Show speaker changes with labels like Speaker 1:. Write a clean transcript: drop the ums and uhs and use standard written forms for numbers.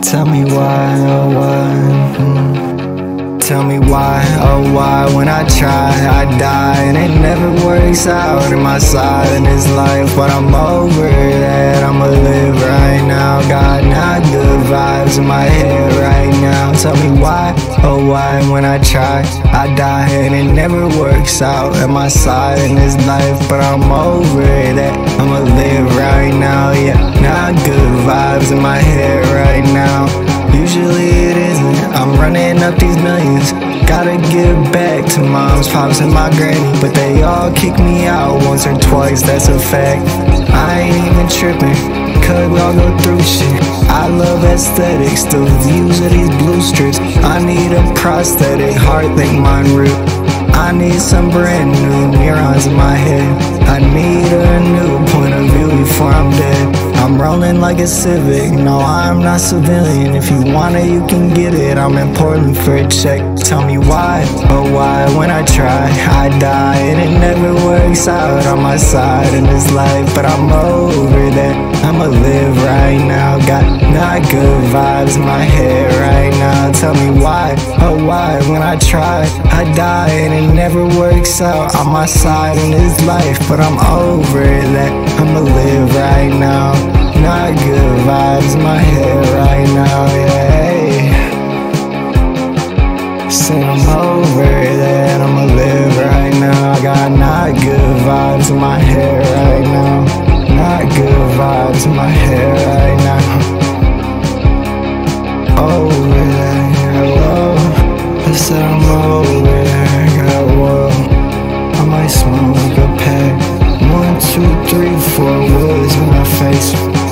Speaker 1: Tell me why, oh why, Tell me why, oh why, when I try, I die. And it never works out in my side in this life. But I'm over that, I'ma live right now. Got not good vibes in my head right now. Tell me why, oh why, when I try, I die. And it never works out in my side in this life. But I'm over that, I'ma live right now. Yeah, not good vibes in my head right now. Usually it isn't, I'm running up these millions. Gotta give back to moms, pops, and my granny. But they all kick me out once or twice, that's a fact. I ain't even tripping, cause we all go through shit. I love aesthetics, the views of these blue strips. I need a prosthetic heart, think mine rip. I need some brand new neurons in my head. I need a new point of view before I'm dead. I'm rolling like a Civic, no I'm not civilian. If you want it, you can get it, I'm important for a check. Tell me why, oh why, when I try, I die. And it never works out on my side in this life. But I'm over that, I'ma live right now. Got not good vibes in my head right now. Tell me why, oh why, when I try, I die. And it never works out on my side in this life. But I'm over that, I'ma live right now. Not good vibes in my head right now, yeah. Say I'm over that, I'ma live right now. I got not good vibes in my head right now. Not good vibes in my head right now. Over that, hello. I said I'm over that, got whoa. I might smoke a pack. 1, 2, 3, 4 woods in my face.